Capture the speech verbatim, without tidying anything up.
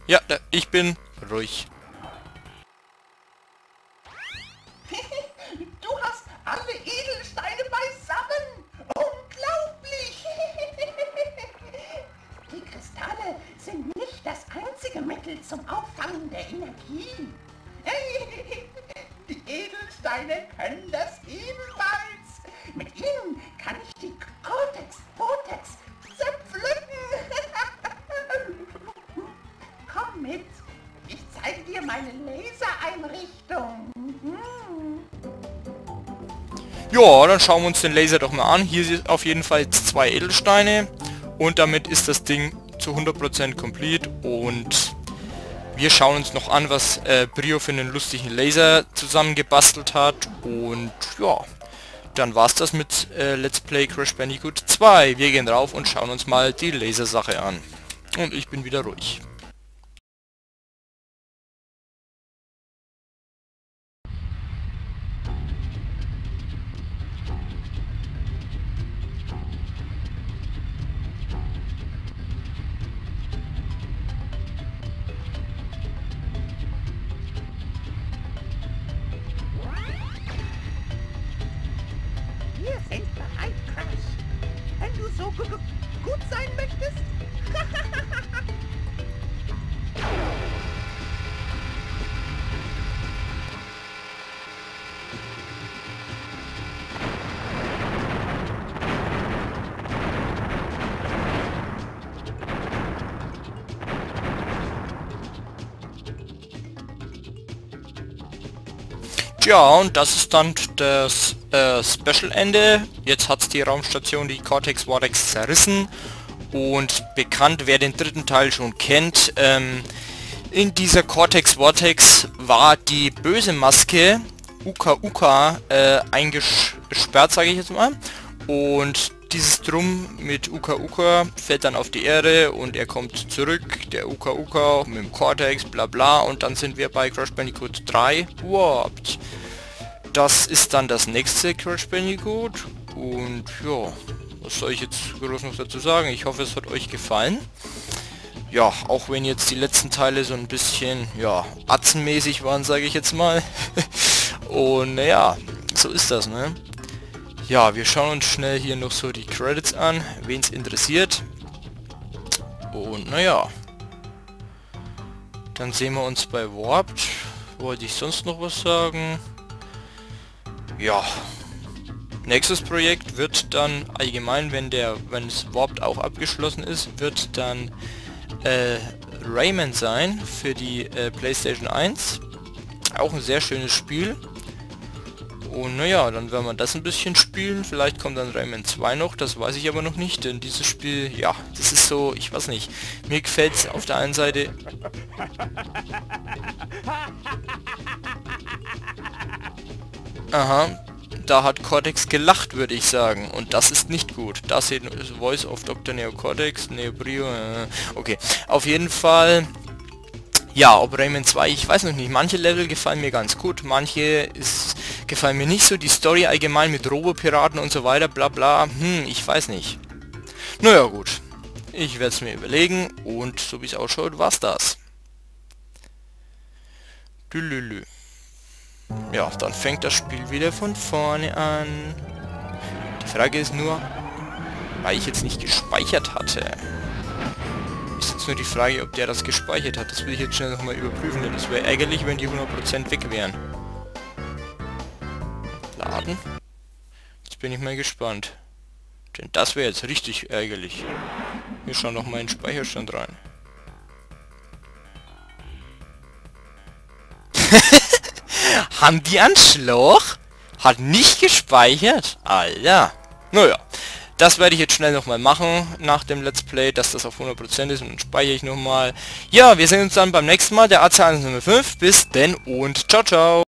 Ja, da- ich bin ruhig. Du hast alle Edelsteine beisammen. Unglaublich. Die Kristalle sind nicht das einzige Mittel zum Auffangen der Energie. Die Edelsteine können das ebenfalls. Mit ihnen kann ich die Cortex-Vortex zerpflücken. Komm mit. Ich zeige dir meine Lasereinrichtung. Hm. Ja, dann schauen wir uns den Laser doch mal an. Hier sind auf jeden Fall jetzt zwei Edelsteine. Und damit ist das Ding zu hundert Prozent complete. Und wir schauen uns noch an, was äh, Brio für einen lustigen Laser zusammengebastelt hat. Und ja, dann war's das mit äh, Let's Play Crash Bandicoot zwei. Wir gehen drauf und schauen uns mal die Lasersache an. Und ich bin wieder ruhig. Wir sind bereit, Crash. Wenn du so gu gu gut sein möchtest. Ja, und das ist dann das äh, Special-Ende. Jetzt hat die Raumstation die Cortex Vortex zerrissen. Und bekannt, wer den dritten Teil schon kennt, ähm, in dieser Cortex Vortex war die böse Maske Uka Uka äh, eingesperrt, sage ich jetzt mal. Und dieses Drum mit Uka Uka fällt dann auf die Erde und er kommt zurück, der Uka Uka mit dem Cortex, bla bla, und dann sind wir bei Crash Bandicoot drei warped. Das ist dann das nächste Crash Bandicoot und ja, was soll ich jetzt groß noch dazu sagen? Ich hoffe, es hat euch gefallen. Ja, auch wenn jetzt die letzten Teile so ein bisschen, ja, atzenmäßig waren, sage ich jetzt mal. Und naja, so ist das, ne? Ja, wir schauen uns schnell hier noch so die Credits an, wen es interessiert. Und naja, dann sehen wir uns bei Warped. Wollte ich sonst noch was sagen? Ja, nächstes Projekt wird dann allgemein, wenn der, wenn es Warped auch abgeschlossen ist, wird dann äh, Rayman sein für die äh, PlayStation eins. Auch ein sehr schönes Spiel. Und naja, dann werden wir das ein bisschen spielen. Vielleicht kommt dann Rayman zwei noch, das weiß ich aber noch nicht, denn dieses Spiel, ja, das ist so, ich weiß nicht, mir gefällt es auf der einen Seite... Aha, da hat Cortex gelacht, würde ich sagen, und das ist nicht gut. Das hier ist Voice of Doktor Neo Cortex, Neo Brio, äh, okay, auf jeden Fall... Ja, ob Rayman zwei, ich weiß noch nicht. Manche Level gefallen mir ganz gut, manche ist, gefallen mir nicht so. Die Story allgemein mit Robopiraten und so weiter, bla bla, hm, ich weiß nicht. Naja, gut. Ich werde es mir überlegen und so wie es ausschaut, war's das. Dülülü. Ja, dann fängt das Spiel wieder von vorne an. Die Frage ist nur, weil ich jetzt nicht gespeichert hatte. Ist jetzt nur die Frage, ob der das gespeichert hat. Das will ich jetzt schnell nochmal überprüfen, denn es wäre ärgerlich, wenn die hundert Prozent weg wären. Laden. Jetzt bin ich mal gespannt. Denn das wäre jetzt richtig ärgerlich. Wir schauen noch mal in den Speicherstand rein. Haben die einen Schlauch? Hat nicht gespeichert? Alter. Naja. Das werde ich jetzt schnell nochmal machen nach dem Let's Play, dass das auf hundert Prozent ist, und dann speichere ich nochmal. Ja, wir sehen uns dann beim nächsten Mal, der A C eins null fünf. Bis denn und ciao, ciao.